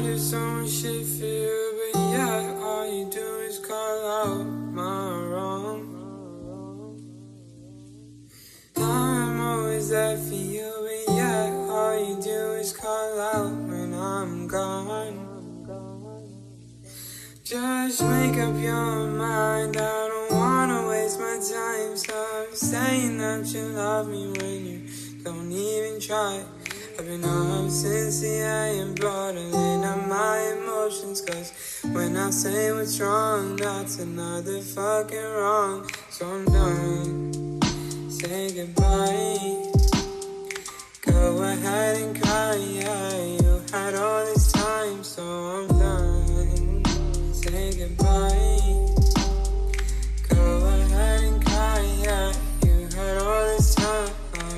do so much shit for you, but yeah, all you do is call out my wrong. I'm always there for you, but yeah, all you do is call out when I'm gone. Just make up your mind, I don't wanna waste my time. Stop saying that you love me when you don't even try. I've been up since the AM, bottling up my emotions, cause when I say what's wrong, that's another fucking wrong. So I'm done, say goodbye. Go ahead and cry, yeah, you had all this time. So I'm done, say goodbye. Go ahead and cry, yeah, you had all this time.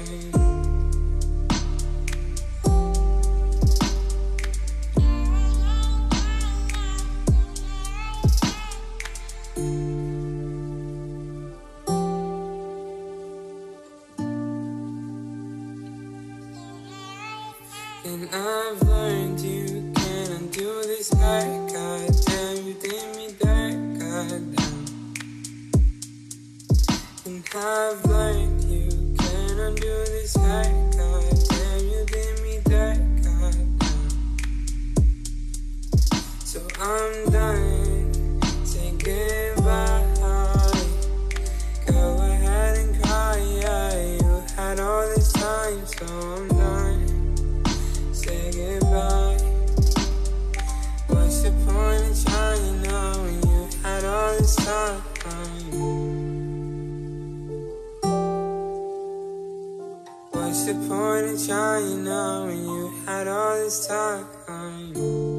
And I've learned you can't undo this hurt. Goddamn, you did me dirt, goddamn. And I've learned you can't undo this hurt. Goddamn, you did me dirt, goddamn. So I'm done, say goodbye. Go ahead and cry, yeah, you had all this time. So I'm done, say goodbye. What's the point of trying now when you had all this time? What's the point of trying now when you had all this time?